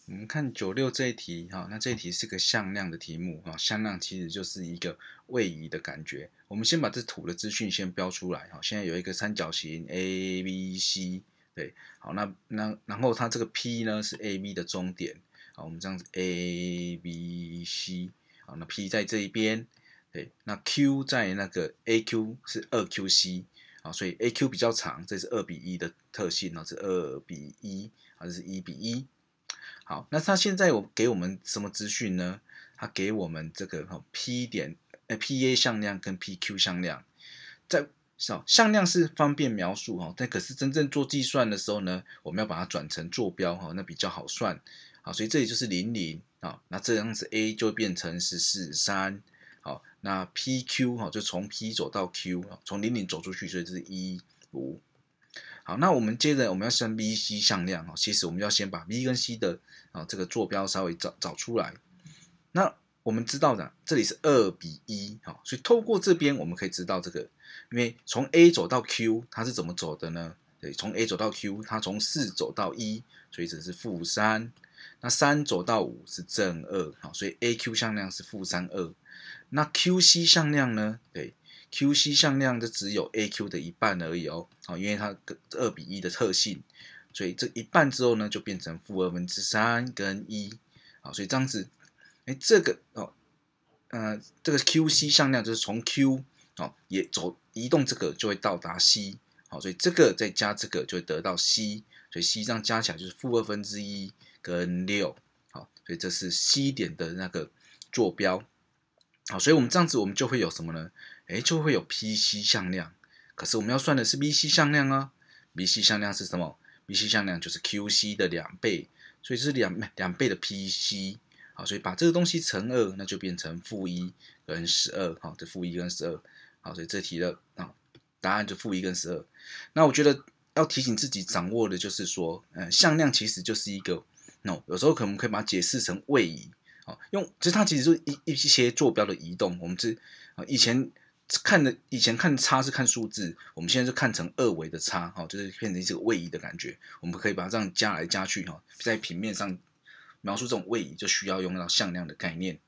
我们看96这一题哈，那这一题是个向量的题目哈，向量其实就是一个位移的感觉。我们先把这图的资讯先标出来哈，现在有一个三角形 ABC，对，好，然后它这个 P 呢是 AB 的中点，好，我们这样子 ABC，好，那 P 在这一边，对，那 Q 在那个 AQ 是2QC，好，所以 AQ 比较长，这是2:1的特性，然后是2:1，啊，这是1:1。好，那它现在给我们什么资讯呢？它给我们这个PA 向量跟 PQ 向量，在向量是方便描述哈，但可是真正做计算的时候呢，我们要把它转成坐标哈，那比较好算。好，所以这里就是00啊，那这样子 A 就变成是43。好，那 PQ 哈就从 P 走到 Q， 从00走出去，所以这是15。好，那我们接着我们要算 B、C 向量，其实我们要先把 B 跟 C 的这个坐标稍微找出来。那我们知道的，这里是2:1，所以透过这边我们可以知道这个，因为从 A 走到 Q 它是怎么走的呢？对，从 A 走到 Q 它从4走到1，所以这是-3。那3走到5是-2，所以 AQ 向量是-32。那 QC 向量呢？对。QC 向量就只有 AQ 的一半而已哦，因为它2:1的特性，所以这一半之后呢，就变成-3跟1，所以这样子，这个这个 QC 向量就是从 Q 也移动这个就会到达 C， 所以这个再加这个就会得到 C， 所以 C 这样加起来就是-1跟6，好，所以这是 C 点的那个坐标。好，所以我们这样子，我们就会有什么呢？就会有 PC 向量。可是我们要算的是 BC 向量啊。BC 向量是什么 ？BC 向量就是 QC 的2倍，所以是两倍的 PC。好，所以把这个东西乘2，那就变成-1跟12。好，这-1跟12。好，所以这题的答案就-1跟12。那我觉得要提醒自己掌握的就是说，向量其实就是一个有时候可能可以把它解释成位移。其实它其实是一些坐标的移动，我们以前看差是看数字，我们现在就看成二维的差，就是变成这个位移的感觉。我们可以把它这样加来加去，在平面上描述这种位移，就需要用到向量的概念。